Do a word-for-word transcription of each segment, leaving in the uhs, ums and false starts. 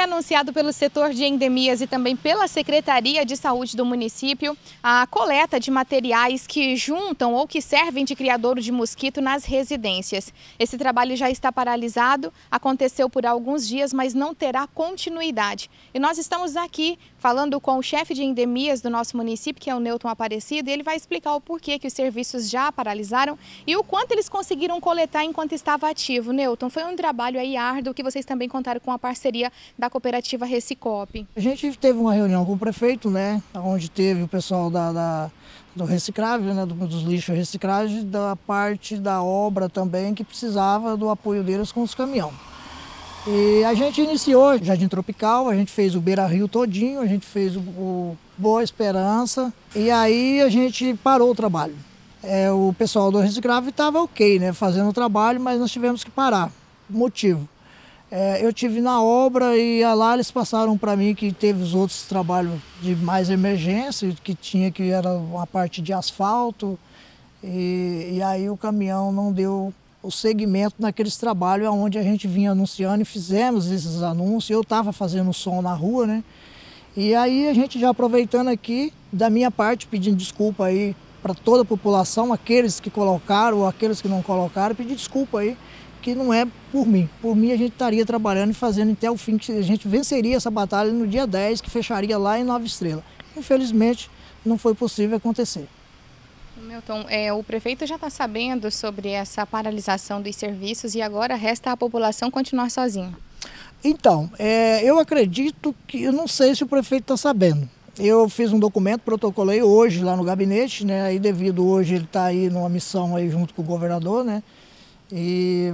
anunciado pelo setor de endemias e também pela Secretaria de Saúde do município a coleta de materiais que juntam ou que servem de criadouro de mosquito nas residências. Esse trabalho já está paralisado, aconteceu por alguns dias, mas não terá continuidade. E nós estamos aqui falando com o chefe de endemias do nosso município, que é o Newton Aparecido, e ele vai explicar o porquê que os serviços já paralisaram e o quanto eles conseguiram coletar enquanto estava ativo. Newton, foi um trabalho aí árduo que vocês também contaram com a parceria da cooperativa Recicop. A gente teve uma reunião com o prefeito, né, onde teve o pessoal da, da, do reciclável, né, do, dos lixos reciclagem, da parte da obra também que precisava do apoio deles com os caminhões. E a gente iniciou o Jardim Tropical, a gente fez o Beira Rio todinho, a gente fez o, o Boa Esperança e aí a gente parou o trabalho. É, o pessoal do reciclável estava ok, né, fazendo o trabalho, mas nós tivemos que parar. Motivo. É, eu tive na obra e lá eles passaram para mim que teve os outros trabalhos de mais emergência, que tinha que era uma parte de asfalto e, e aí o caminhão não deu o segmento naqueles trabalhos onde a gente vinha anunciando e fizemos esses anúncios. Eu estava fazendo som na rua, né? E aí a gente já aproveitando aqui, da minha parte, pedindo desculpa aí para toda a população, aqueles que colocaram ou aqueles que não colocaram, pedir desculpa aí, que não é por mim. Por mim a gente estaria trabalhando e fazendo até o fim, que a gente venceria essa batalha no dia dez, que fecharia lá em Nova Estrela. Infelizmente não foi possível acontecer. Milton, é, o prefeito já está sabendo sobre essa paralisação dos serviços e agora resta a população continuar sozinha. Então, é, eu acredito que, eu não sei se o prefeito está sabendo. Eu fiz um documento, protocolei hoje lá no gabinete, né? Aí devido hoje ele está aí numa missão aí junto com o governador, né? E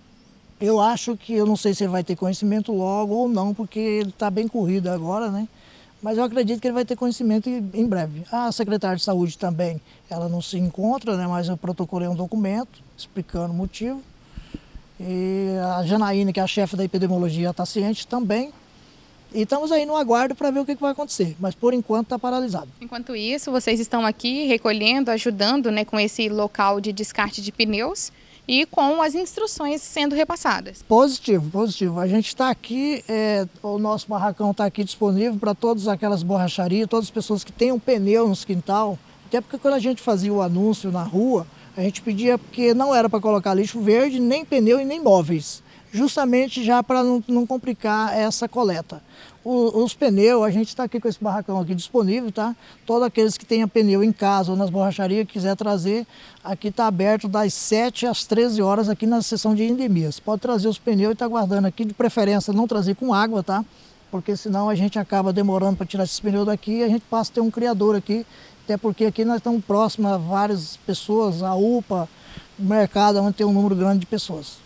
eu acho que, eu não sei se ele vai ter conhecimento logo ou não, porque ele está bem corrido agora, né? Mas eu acredito que ele vai ter conhecimento em breve. A secretária de saúde também, ela não se encontra, né? Mas eu protocolei um documento explicando o motivo. E a Janaína, que é a chefe da epidemiologia, está ciente também. E estamos aí no aguardo para ver o que, que vai acontecer, mas por enquanto está paralisado. Enquanto isso, vocês estão aqui recolhendo, ajudando, né, com esse local de descarte de pneus e com as instruções sendo repassadas. Positivo, positivo. A gente está aqui, é, o nosso barracão está aqui disponível para todas aquelas borracharias, todas as pessoas que tenham pneu nos quintal. Até porque quando a gente fazia o anúncio na rua, a gente pedia porque não era para colocar lixo verde, nem pneu e nem móveis. Justamente já para não, não complicar essa coleta. O, os pneus, a gente está aqui com esse barracão aqui disponível, tá? Todos aqueles que tenham pneu em casa ou nas borracharias, quiser trazer, aqui está aberto das sete às treze horas aqui na seção de endemias. Pode trazer os pneus e está guardando aqui, de preferência não trazer com água, tá? Porque senão a gente acaba demorando para tirar esses pneus daqui e a gente passa a ter um criador aqui, até porque aqui nós estamos próximos a várias pessoas, a UPA, o mercado, onde tem um número grande de pessoas.